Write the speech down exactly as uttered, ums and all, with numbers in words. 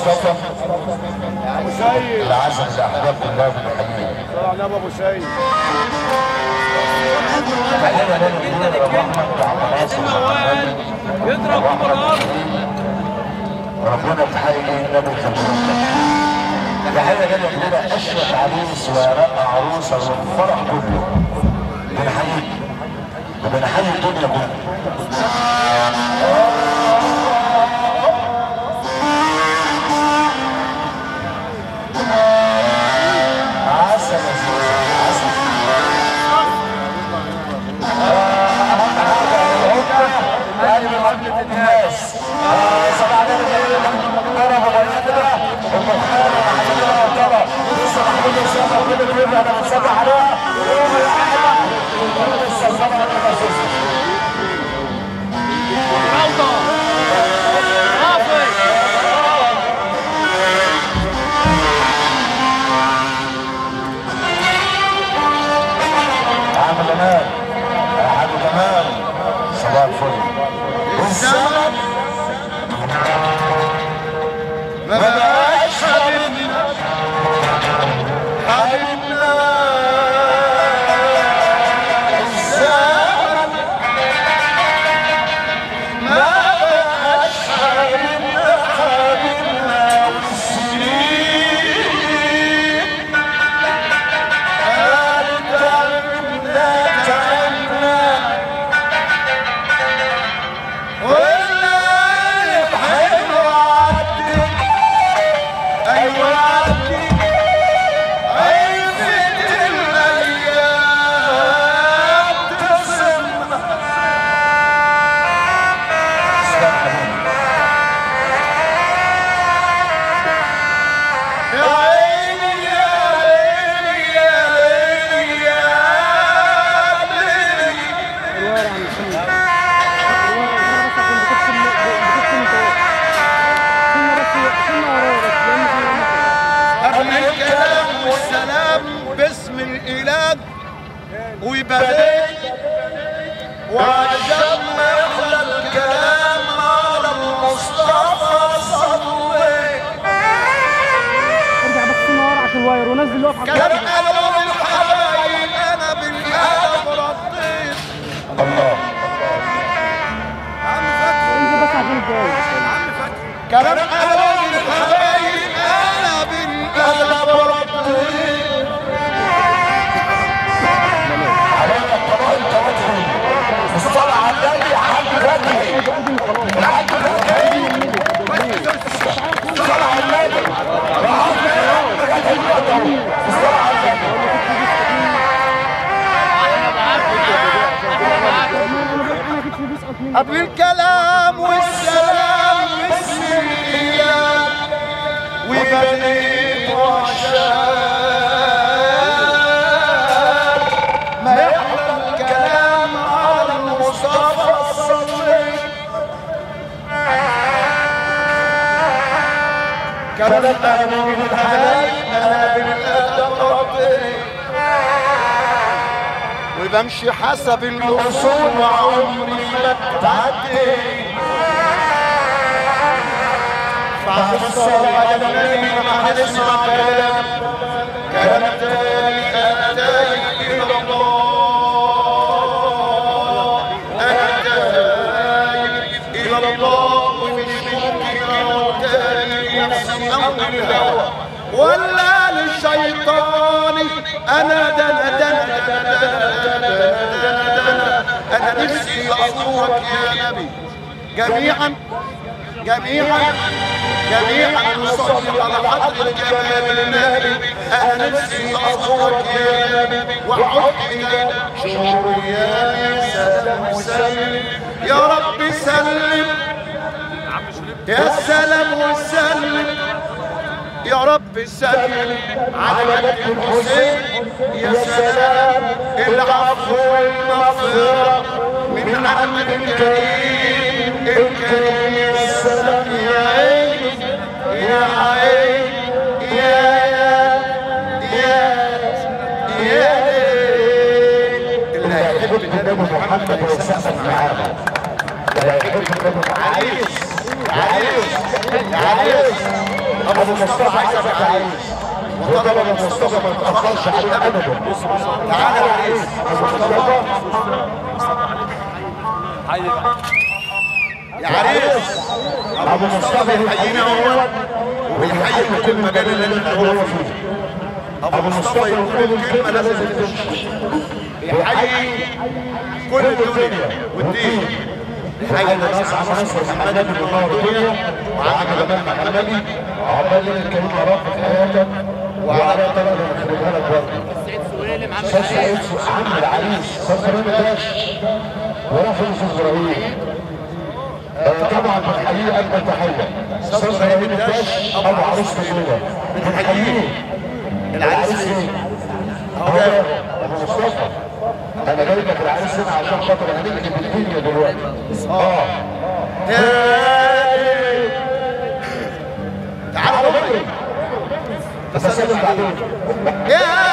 مصطفى ابو سيد العسل الاحباب كلها بنحييه. طلع نبي ابو سيد. تحيه لنا ابو احمد وعم ناصر يضرب بالارض. ربنا تحيي النبي الخليل. تحيه لنا كلنا اشرف عريس ورق عروسه والفرح كله. بنحييك وبنحيي الدنيا كلها. عسل يا سيدي عسل. يعني بمقابلة الناس صباح الخير المحترم وبناتنا والمختار وحبيبنا وطبع لسه محمود اسامه وكل كل انا بنصبح عليها يوم الاحد لسه الصبح المتخصص. عم جمال يا حاج جمال صباح الفل. الزمن ما بقاش حبيبنا حبيبنا. الزمن ما بقاش حبيبنا حبيبنا. والسنين قالت تعبنا تعبنا. والليالي بحلوة عدت أيوة عدت عرفت الأيام تصمنا. يا عيني يا ليلي يا ليلي يا ليلي. قبل الكلام والسلام باسم الإله وبديت وعشان ما يحلى الكلام على المصطفى صليت. ارجع بس سنة ورا عشان الواير ونزل واقف على كلام قالوا الحبايب أنا بالقلم رديت. الله انزل بس عشان الجاي. كلام قالوا الحبايب أنا بالقلم رديت. علينا الطبائل توجهي الصلاة على النبي يا حاج فتحي يا حاج فتحي. الصلاة على النبي يا حاج فتحي الصلاة على النبي. قبل الكلام والسلام باسم الإله وبديت وعشان ما يحلى الكلام على المصطفى صليت. كلام قالوا الحبايب أنا بالأدب رضيت وبمشي حسب الأصول وعمري ما اتعديت. بعد الصلاة على النبي ما هنسمع كلام كلام تاني. أنا تايه إلى الله أنا تايه إلى الله ومش ممكن أموت تاني نفسي أو الهوى ولا للشيطان. أنا دنا دنا دنا دنا دنا. أنا نفسي أزورك يا نبي جميعا جميعا جميعا نصلي على حضرة جمال النبي. أنا نفسي أزورك يا نبي وأعود إلى شهور يا سلام وسلم يا رب سلم يا سلام وسلم يا رب سلم على مجد الحسين. يا سلام العفو والمغفرة من عمك الكريم الكريم. يا سلام يا عين يا عين يا يا يا اللي هيحب النبي محمد يسقف معانا. اللي هيحب النبي عريس عريس عريس ابو مصطفى عايزك يا عريس، وطلب ابو مصطفى ما تاخرش عليه ابدا. تعالى يا عريس ابو مصطفى يا عريس. ابو مصطفى بيحيينا هو وبيحيي كل المجال اللي انت هو فيه. ابو مصطفى يقول كلمه لازم تمشي، بيحيي كل الدنيا والدين، بيحيي الناس على نصر محمد بن الله الدنيا وعلى جمال محمدي وعقبال الكريم يا رب في حياتك وعلى طلب نخرجها لك برضه. استاذ سعيد عم العريس استاذ ابراهيم الداش ورافع استاذ ابراهيم طبعا بنحييه اجمل تحيه. استاذ ابراهيم الداش ابو عروس كلنا بنحييه. العريس فين؟ اهو جاي ابو مصطفى. انا جاي لك العريس هنا عشان خاطر هنقلب الدنيا دلوقتي. اه تعالوا بس اسلم بعدين.